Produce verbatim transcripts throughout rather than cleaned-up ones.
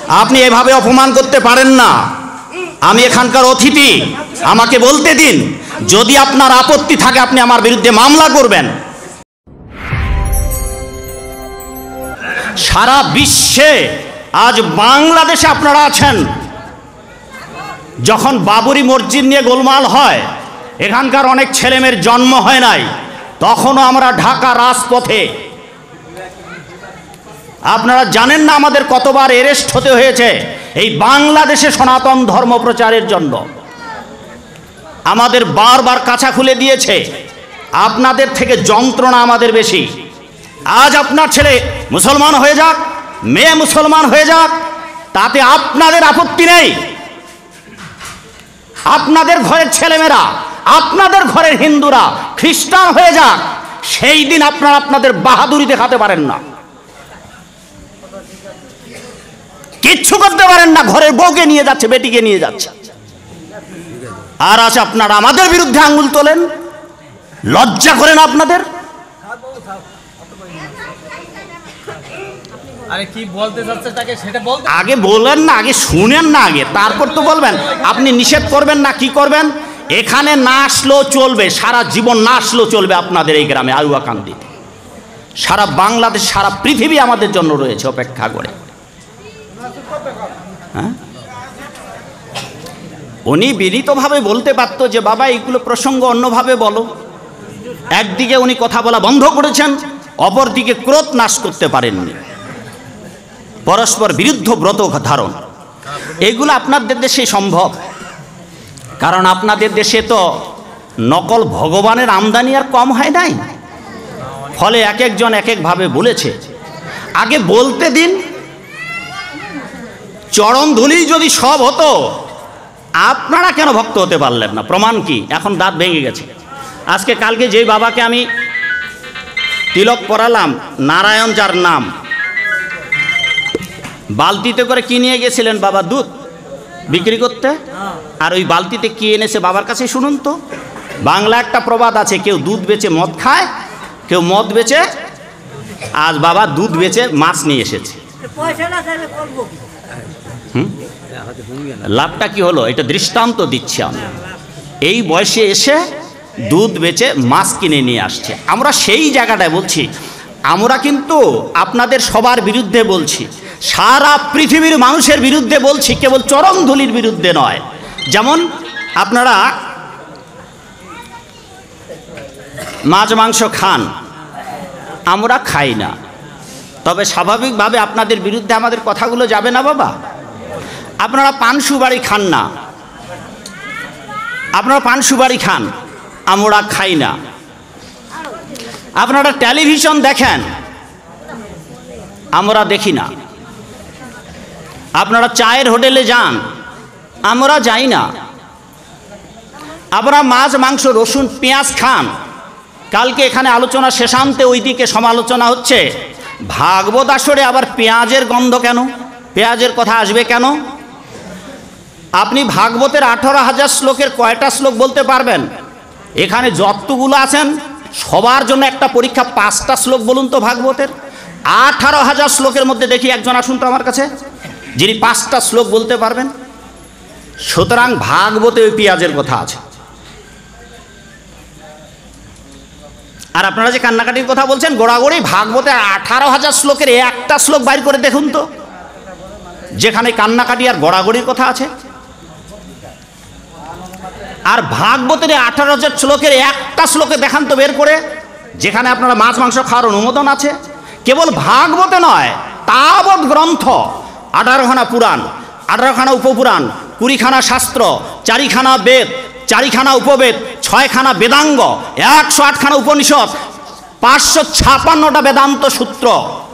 আপনি এভাবে অপমান করতে পারেন না। আমি এখানকার অতিথি, আমাকে বলতে দিন। যদি আপনার আপত্তি থাকে আপনি আমার বিরুদ্ধে মামলা করবেন। সারা বিশ্বে আজ বাংলাদেশে আপনারা আছেন, যখন বাবরি মসজিদ নিয়ে গোলমাল হয়, এখানকার অনেক ছেলেমেয়ের জন্ম হয় নাই, তখনও আমরা ঢাকা রাজপথে। আপনারা জানেন না আমাদের কতবার অ্যারেস্ট হতে হয়েছে এই বাংলাদেশে সনাতন ধর্ম প্রচারের জন্য। আমাদের বারবার কাছা খুলে দিয়েছে। আপনাদের থেকে যন্ত্রণা আমাদের বেশি। আজ আপনার ছেলে মুসলমান হয়ে যাক, মেয়ে মুসলমান হয়ে যাক, তাতে আপনাদের আপত্তি নেই। আপনাদের ঘরের ছেলেমেয়েরা, আপনাদের ঘরের হিন্দুরা খ্রিস্টান হয়ে যাক, সেই দিন আপনারা আপনাদের বাহাদুরি দেখাতে পারেন না, কিচ্ছু করতে পারেন না। ঘরের বউকে নিয়ে যাচ্ছে, বেটিকে নিয়ে যাচ্ছে, আর আজ আপনারা আমাদের বিরুদ্ধে আঙ্গুল তোলেন। লজ্জা করেন আপনাদের? আরে কি বলতে যাচ্ছে তাকে সেটা বলতে আগে বলেন না, আগে শুনেন না, আগে তারপর তো বলবেন। আপনি নিষেধ করবেন না, কি করবেন? এখানে না আসলেও চলবে, সারা জীবন না আসলেও চলবে আপনাদের এই গ্রামে আউয়াকান্দিতে। সারা বাংলাদেশ, সারা পৃথিবী আমাদের জন্য রয়েছে অপেক্ষা করে। হ্যাঁ, উনি বিনীতভাবে বলতে পারত যে বাবা এইগুলো প্রসঙ্গ অন্যভাবে বলো। একদিকে উনি কথা বলা বন্ধ করেছেন, অপরদিকে ক্রোধ নাশ করতে পারেননি। পরস্পর বিরুদ্ধ ব্রত ধারণ, এগুলো আপনাদের দেশে সম্ভব, কারণ আপনাদের দেশে তো নকল ভগবানের আমদানি আর কম হয় নাই। ফলে এক একজন এক একভাবে বলেছে। আগে বলতে দিন। চরণ ধুলি যদি সব হতো, আপনারা কেন ভক্ত হতে পারলেন না? প্রমাণ কি? এখন দাঁত ভেঙে গেছে। আজকে কালকে যেই বাবাকে আমি তিলক পরালাম, নারায়ণ যার নাম, বালতিতে করে কি নিয়ে গেছিলেন বাবা? দুধ বিক্রি করতে। আর ওই বালতিতে কি এনেছে বাবার কাছে শুনুন তো। বাংলা একটা প্রবাদ আছে, কেউ দুধ বেচে মদ খায়, কেউ মদ বেচে, আজ বাবা দুধ বেচে মাছ নিয়ে এসেছে। হুম, লাভটা কি হলো? এটা দৃষ্টান্ত দিচ্ছি আমি। এই বয়সে এসে দুধ বেচে মাছ কিনে নিয়ে আসছে। আমরা সেই জায়গাটায় বলছি, আমরা কিন্তু আপনাদের সবার বিরুদ্ধে বলছি, সারা পৃথিবীর মানুষের বিরুদ্ধে বলছি, কেবল চরণধুলির বিরুদ্ধে নয়। যেমন আপনারা মাছ মাংস খান, আমরা খাই না, তবে স্বাভাবিকভাবে আপনাদের বিরুদ্ধে আমাদের কথাগুলো যাবে না বাবা। আপনারা পান সুপারি খান না, আপনারা পান সুপারি খান, আমরা খাই না। আপনারা টেলিভিশন দেখেন, আমরা দেখি না। আপনারা চায়ের হোটেলে যান, আমরা যাই না। আপনারা মাছ মাংস রসুন পেঁয়াজ খান। কালকে এখানে আলোচনা শেষান্তে ওইদিকে সমালোচনা হচ্ছে, ভাগবত আসরে আবার পেঁয়াজের গন্ধ কেন? পেঁয়াজের কথা আসবে কেন? আপনি ভাগবতের আঠারো হাজার শ্লোকের কয়টা শ্লোক বলতে পারবেন? এখানে যতগুলো আছেন সবার জন্য একটা পরীক্ষা, পাঁচটা শ্লোক বলুন তো ভাগবতের। আঠারো হাজার শ্লোকের মধ্যে দেখি একজন আসুন তো আমার কাছে, যিনি পাঁচটা শ্লোক বলতে পারবেন। সুতরাং ভাগবতে ওই পেঁয়াজের কথা আছে। আর আপনারা যে কান্নাকাটির কথা বলছেন, গোড়াগড়ি ভাগবতে আঠারো হাজার শ্লোকের একটা শ্লোক বাইর করে দেখুন তো, যেখানে কান্নাকাটি আর গড়াগড়ির কথা আছে। আর ভাগবতের আঠারো হাজার শ্লোকের একটা শ্লোকে দেখান তো বের করে, যেখানে আপনারা মাছ মাংস খাওয়ার অনুমোদন আছে। কেবল ভাগবতে নয়, তাবৎ গ্রন্থ, আঠারোখানা পুরাণ, আঠারোখানা উপপুরাণ, কুড়িখানা শাস্ত্র, চারিখানা বেদ, চারিখানা উপবেদ, ছয়খানা বেদাঙ্গ, একশো আটখানা উপনিষদ, পাঁচশো ছাপান্নটা বেদান্ত সূত্র,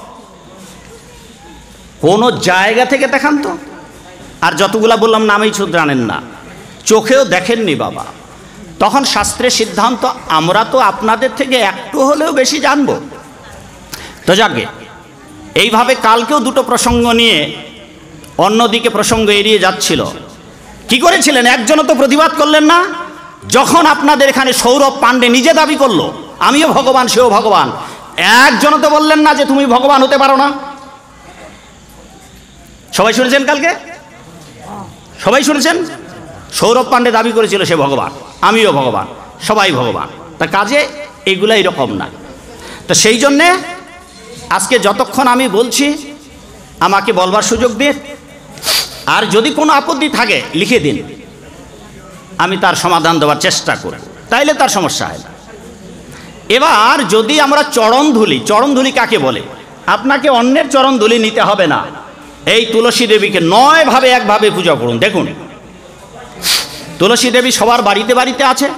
কোন জায়গা থেকে দেখান তো। আর যতগুলা বললাম নামেই শুধু জানেন না, চোখেও দেখেননি বাবা। তখন শাস্ত্রের সিদ্ধান্ত, আমরা তো আপনাদের থেকে একটু হলেও বেশি জানবো। তো যাকে এইভাবে কালকেও দুটো প্রসঙ্গ নিয়ে অন্যদিকে প্রসঙ্গ এড়িয়ে যাচ্ছিল। কি করেছিলেন? একজনও তো প্রতিবাদ করলেন না। যখন আপনাদের এখানে সৌরভ পাণ্ডে নিজে দাবি করলো আমিও ভগবান, সেও ভগবান, একজনও তো বললেন না যে তুমি ভগবান হতে পারো না। সবাই শুনেছেন কালকে? সবাই শুনেছেন? সৌরভ পান্ডে দাবি করেছিল সে ভগবান, আমিও ভগবান, সবাই ভগবান। তা কাজে এইগুলো এরকম না। তো সেই জন্যে আজকে যতক্ষণ আমি বলছি আমাকে বলবার সুযোগ দিন, আর যদি কোনো আপত্তি থাকে লিখে দিন, আমি তার সমাধান দেওয়ার চেষ্টা করব, তাইলে তার সমস্যা হয় না। এবার যদি আমরা চরণ ধুলি, চরণ ধুলি কাকে বলে? আপনাকে অন্যের চরণ ধুলি নিতে হবে না। এই তুলসী দেবীকে নয় ভাবে একভাবে পূজা করুন। দেখুন, তুলসী দেবী সবার বাড়িতে বাড়িতে আছে।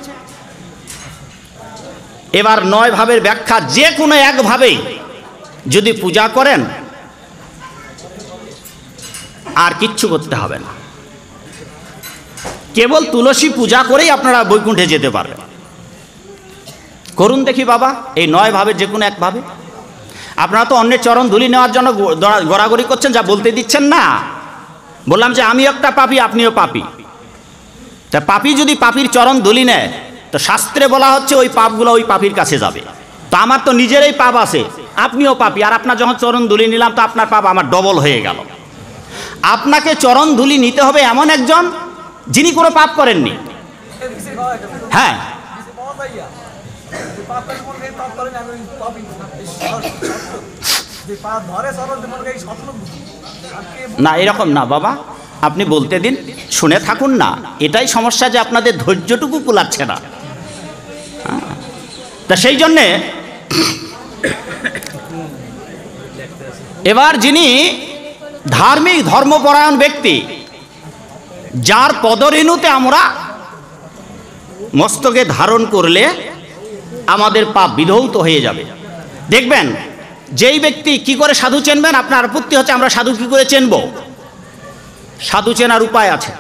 এবার নয় ভাবের ব্যাখ্যা যে কোনো একভাবেই যদি পূজা করেন আর কিচ্ছু করতে হবে না, কেবল তুলসী পূজা করেই আপনারা বৈকুণ্ঠে যেতে পারবেন। করুন দেখি বাবা, এই নয় ভাবে যে কোনো একভাবে। আপনারা তো অন্যের চরণ ধুলি নেওয়ার জন্য গড়াগড়ি করছেন, যা বলতে দিচ্ছেন না। বললাম যে আমি একটা পাপী, আপনিও পাপী। তা পাপী যদি পাপীর চরণ ধুলি নেয়, তো শাস্ত্রে বলা হচ্ছে ওই পাপগুলো ওই পাপীর কাছে যাবে। তো আমার তো নিজেরই পাপ আছে, আপনিও পাপী, আর আপনার যখন চরণ ধুলি নিলাম তো আপনার পাপ আমার ডবল হয়ে গেল। আপনাকে চরণ ধুলি নিতে হবে এমন একজন যিনি কোনো পাপ করেননি। হ্যাঁ, না এরকম না বাবা, আপনি বলতে দিন, শুনে থাকুন না। এটাই সমস্যা যে আপনাদের ধৈর্যটুকু কুলাচ্ছে না। তা সেই জন্যে এবার যিনি ধার্মিক ধর্মপরায়ণ ব্যক্তি, যার পদরেণুতে আমরা মস্তকে ধারণ করলে আমাদের পাপ বিধৌত হয়ে যাবে। দেখবেন যেই ব্যক্তি কি করে সাধু চেনবেন, আপনার আপত্তি হচ্ছে আমরা সাধু কি করে চেনব? সাধু চেনার উপায় আছে।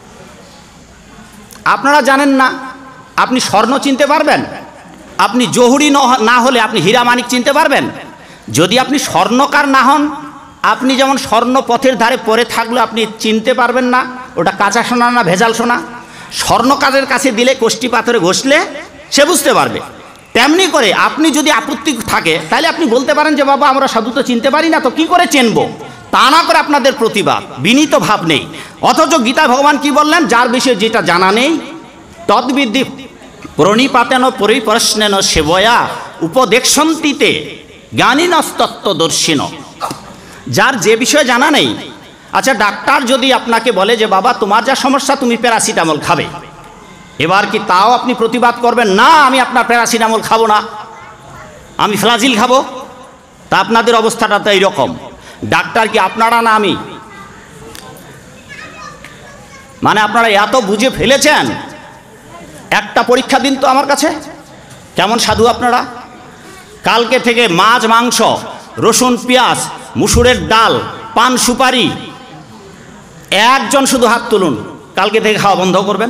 আপনারা জানেন না, আপনি স্বর্ণ চিনতে পারবেন? আপনি জহুরি না হলে আপনি হীরা মানিক চিনতে পারবেন? যদি আপনি স্বর্ণকার না হন, আপনি যেমন স্বর্ণ পথের ধারে পড়ে থাকলে আপনি চিনতে পারবেন না ওটা কাঁচা সোনা না ভেজাল সোনা। স্বর্ণকারের কাছে দিলে কোষ্ঠী পাথরে ঘষলে সে বুঝতে পারবে। তেমনি করে আপনি যদি আপত্তি থাকে তাহলে আপনি বলতে পারেন যে বাবা আমরা সাধু তো চিনতে পারি না, তো কি করে চিনব? তা না করে আপনাদের প্রতিবাদ, বিনীত ভাব নেই। অথচ গীতা ভগবান কি বললেন? যার বিষয়ে যেটা জানা নেই তদ্বিদ্ধি প্রণিপাতেন পরিপ্রশ্নেন সেবয়া উপদেক্ষন্তিতে জ্ঞানীনস্তত্ত্বদর্শিন। যার যে বিষয়ে জানা নেই, আচ্ছা ডাক্তার যদি আপনাকে বলে যে বাবা তোমার যা সমস্যা তুমি প্যারাসিটামল খাবে, এবার কি তাও আপনি প্রতিবাদ করবেন? না, আমি আপনার প্যারাসিটামল খাবো না, আমি ফ্লাজিল খাবো। তা আপনাদের অবস্থাটা তো এইরকম। ডাক্তার কি আপনারা না আমি? মানে আপনারা এত বুঝে ফেলেছেন। একটা পরীক্ষা দিন তো আমার কাছে, কেমন সাধু আপনারা। কালকে থেকে মাছ মাংস রসুন পেঁয়াজ মুসুরের ডাল পান সুপারি, একজন শুধু হাত তুলুন, কালকে থেকে খাওয়া বন্ধ করবেন।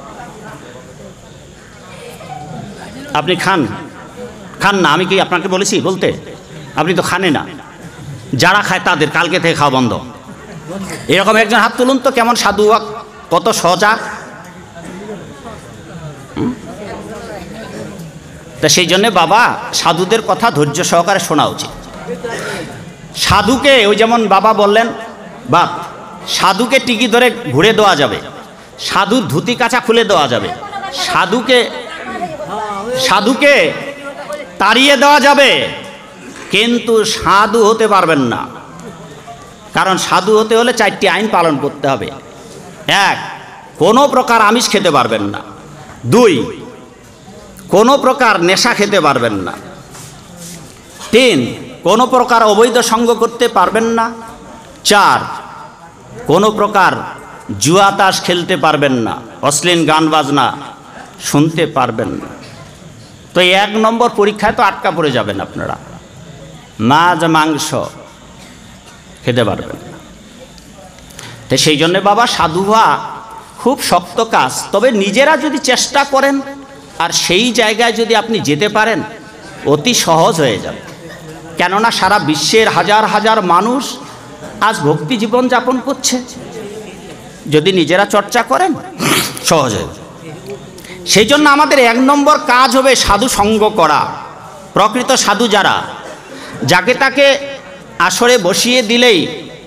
আপনি খান খান না, আমি কি আপনাকে বলেছি বলতে? আপনি তো খানে না। যারা খায় তাদের কালকে থেকে খাওয়া বন্ধ। এরকম একজন হাত তুলুন তো, কেমন সাধু, কত সজা। তা সেই জন্যে বাবা সাধুদের কথা ধৈর্য সহকারে শোনা উচিত। সাধুকে ওই যেমন বাবা বললেন, বা সাধুকে টিকি ধরে ঘুরে দেওয়া যাবে, সাধুর ধুতি কাঁচা খুলে দেওয়া যাবে, সাধুকে সাধুকে তাড়িয়ে দেওয়া যাবে, কিন্তু সাধু হতে পারবেন না। কারণ সাধু হতে হলে চারটি আইন পালন করতে হবে। এক, কোনো প্রকার আমিষ খেতে পারবেন না। দুই, কোনো প্রকার নেশা খেতে পারবেন না। তিন, কোনো প্রকার অবৈধ সঙ্গ করতে পারবেন না। চার, কোনো প্রকার জুয়া তাস খেলতে পারবেন না, অশ্লীল গান বাজনা শুনতে পারবেন না। তো এক নম্বর পরীক্ষায় তো আটকা পড়ে যাবেন আপনারা। মাছ মাংস খেতে পারবেন না। তো সেই জন্যে বাবা সাধু হওয়া খুব শক্ত কাজ। তবে নিজেরা যদি চেষ্টা করেন আর সেই জায়গায় যদি আপনি যেতে পারেন, অতি সহজ হয়ে যাবে। কেননা সারা বিশ্বের হাজার হাজার মানুষ আজ ভক্তি জীবন যাপন করছে। যদি নিজেরা চর্চা করেন সহজ হয়ে যাবে। সেই জন্য আমাদের এক নম্বর কাজ হবে সাধু সঙ্গ করা। প্রকৃত সাধু যারা, যাকে তাকে আসরে বসিয়ে দিলেই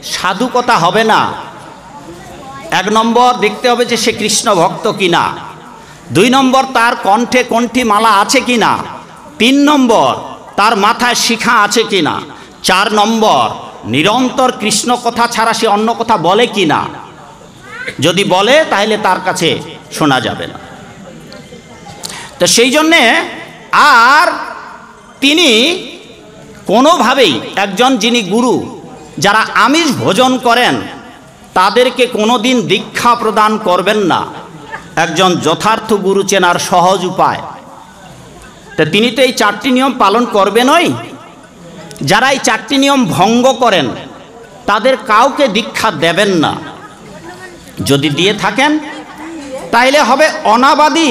সাধুকতা হবে না। এক নম্বর দেখতে হবে যে সে কৃষ্ণ ভক্ত কিনা, দুই নম্বর তার কণ্ঠে কণ্ঠী মালা আছে কিনা, তিন নম্বর তার মাথায় শিখা আছে কিনা, চার নম্বর নিরন্তর কৃষ্ণ কথা ছাড়া সে অন্য কথা বলে কিনা। যদি বলে তাহলে তার কাছে শোনা যাবে না। তো সেই জন্যে আর তিনি কোনোভাবেই একজন যিনি গুরু, যারা আমিষ ভোজন করেন তাদেরকে কোনোদিন দীক্ষা প্রদান করবেন না। একজন যথার্থ গুরু চেনার সহজ উপায়, তা তিনি তো এই চারটি নিয়ম পালন করবেনই। যারা এই চারটি নিয়ম ভঙ্গ করেন তাদের কাউকে দীক্ষা দেবেন না। যদি দিয়ে থাকেন তাইলে হবে অনাবাদী।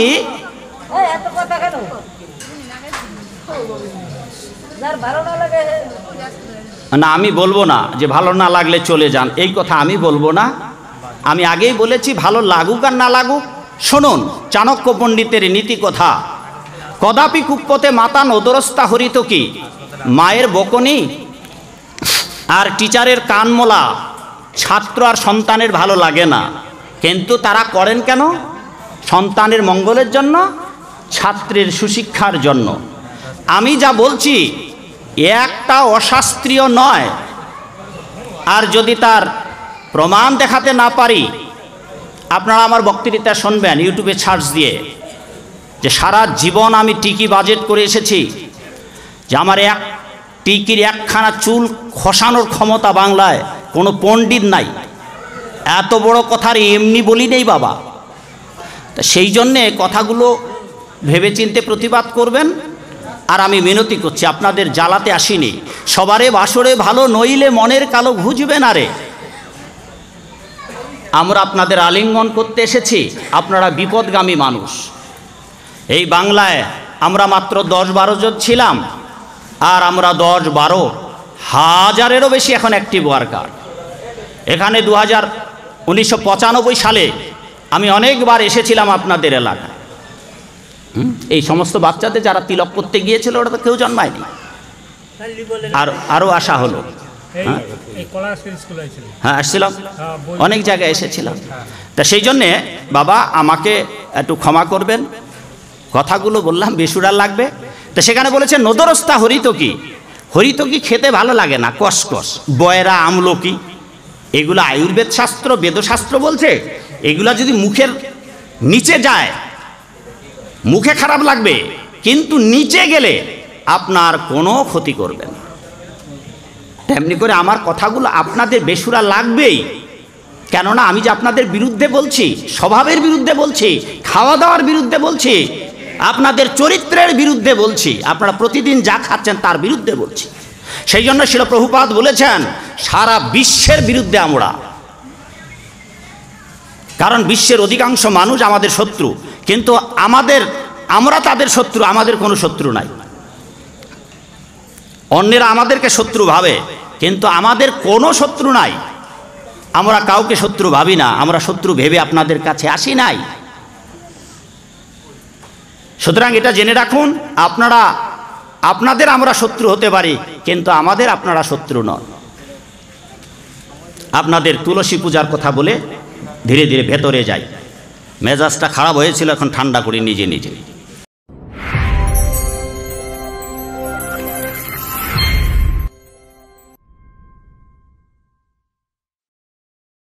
না, আমি বলবো না যে ভালো না লাগলে চলে যান, এই কথা আমি বলবো না। আমি আগেই বলেছি ভালো লাগুক আর না লাগুক। শুনুন চাণক্য পণ্ডিতের নীতি কথা, কদাপি কুপ্পতে মাতা নদরস্তা হরিত কি, মায়ের বকনি আর টিচারের কানমোলা ছাত্র আর সন্তানের ভালো লাগে না, কিন্তু তারা করেন কেন? সন্তানের মঙ্গলের জন্য, ছাত্রের সুশিক্ষার জন্য। আমি যা বলছি একটা অশাস্ত্রীয় নয়, আর যদি তার প্রমাণ দেখাতে না পারি, আপনারা আমার বক্তৃতা শুনবেন ইউটিউবে সার্চ দিয়ে, যে সারা জীবন আমি টিকি বাজেট করে এসেছি, যে আমার এক টিকির একখানা চুল খসানোর ক্ষমতা বাংলায় কোনো পণ্ডিত নাই। এত বড় কথার এমনি বলি নেই বাবা। তা সেই জন্যে কথাগুলো ভেবেচিন্তে প্রতিবাদ করবেন। আর আমি মিনতি করছি, আপনাদের জ্বালাতে আসিনি। সবারে বাসরে ভালো নইলে মনের কালো ঘুজবে না রে। আমরা আপনাদের আলিঙ্গন করতে এসেছি। আপনারা বিপদগামী মানুষ। এই বাংলায় আমরা মাত্র দশ বারো জন ছিলাম, আর আমরা দশ বারো হাজারেরও বেশি এখন অ্যাক্টিভ ওয়ার্কার। এখানে দু হাজার উনিশশো পঁচানব্বই সালে আমি অনেকবার এসেছিলাম আপনাদের এলাকায়। এই সমস্ত বাচ্চাদের যারা তিলক করতে গিয়েছিল ওরা তো কেউ জন্মায়নি, আর আরও আশা হলো। হ্যাঁ আসছিলাম, অনেক জায়গায় এসেছিলাম। তা সেই জন্যে বাবা আমাকে একটু ক্ষমা করবেন, কথাগুলো বললাম বেসুরা লাগবে। তা সেখানে বলেছে নদরস্তা হরিত কি, হরিত কি খেতে ভালো লাগে না, কসকস বয়রা আমলকি, এগুলো আয়ুর্বেদ শাস্ত্র বেদশাস্ত্র বলছে। এগুলা যদি মুখের নিচে যায় মুখে খারাপ লাগবে, কিন্তু নিচে গেলে আপনার কোনো ক্ষতি করবে না। তেমনি করে আমার কথাগুলো আপনাদের বেসুরা লাগবেই, কেননা আমি যে আপনাদের বিরুদ্ধে বলছি, স্বভাবের বিরুদ্ধে বলছি, খাওয়া দাওয়ার বিরুদ্ধে বলছি, আপনাদের চরিত্রের বিরুদ্ধে বলছি, আপনারা প্রতিদিন যা খাচ্ছেন তার বিরুদ্ধে বলছি। সেই জন্য শিল প্রভুপাদ বলেছেন সারা বিশ্বের বিরুদ্ধে আমরা, কারণ বিশ্বের অধিকাংশ মানুষ আমাদের শত্রু, কিন্তু আমাদের আমরা তাদের শত্রু, আমাদের কোনো শত্রু নাই। অন্যেরা আমাদেরকে শত্রু ভাবে, কিন্তু আমাদের কোনো শত্রু নাই। আমরা কাউকে শত্রু ভাবি না, আমরা শত্রু ভেবে আপনাদের কাছে আসি নাই। সুতরাং এটা জেনে রাখুন, আপনারা আপনাদের আমরা শত্রু হতে পারি, কিন্তু আমাদের আপনারা শত্রু নন। আপনাদের তুলসী পূজার কথা বলে ধীরে ধীরে ভেতরে যাই। মেজাজটা খারাপ হয়েছিল, এখন ঠান্ডা করি নিজে নিজে।